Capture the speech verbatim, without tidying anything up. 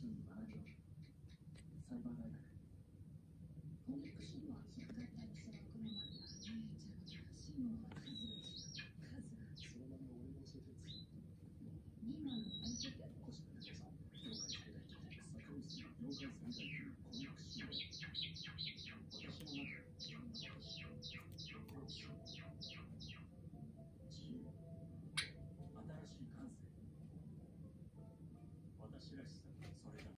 州に学びをサイバー大学コミックスには引っかかったりするこのまま姉ちゃんがシモンは数が違う数がそのまま俺も教えてつ今の相手って小島さん業界最大級坂道業界最大級コミックス私の中で自分の私自由新しい感性私らしさそれだ